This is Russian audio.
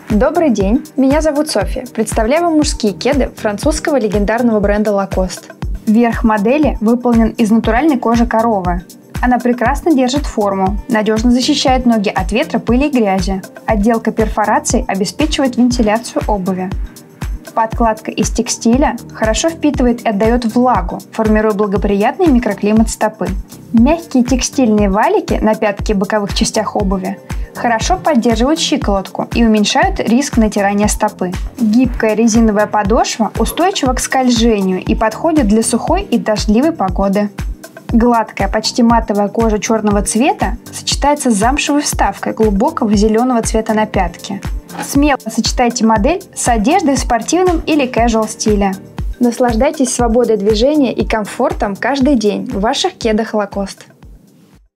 Добрый день, меня зовут София. Представляю вам мужские кеды французского легендарного бренда Lacoste. Верх модели выполнен из натуральной кожи коровы. Она прекрасно держит форму, надежно защищает ноги от ветра, пыли и грязи. Отделка перфораций обеспечивает вентиляцию обуви. Подкладка из текстиля хорошо впитывает и отдает влагу, формируя благоприятный микроклимат стопы. Мягкие текстильные валики на пятке и боковых частях обуви хорошо поддерживают щиколотку и уменьшают риск натирания стопы. Гибкая резиновая подошва устойчива к скольжению и подходит для сухой и дождливой погоды. Гладкая, почти матовая кожа черного цвета сочетается с замшевой вставкой глубокого зеленого цвета на пятке. Смело сочетайте модель с одеждой в спортивном или casual стиле. Наслаждайтесь свободой движения и комфортом каждый день в ваших кедах Lacoste.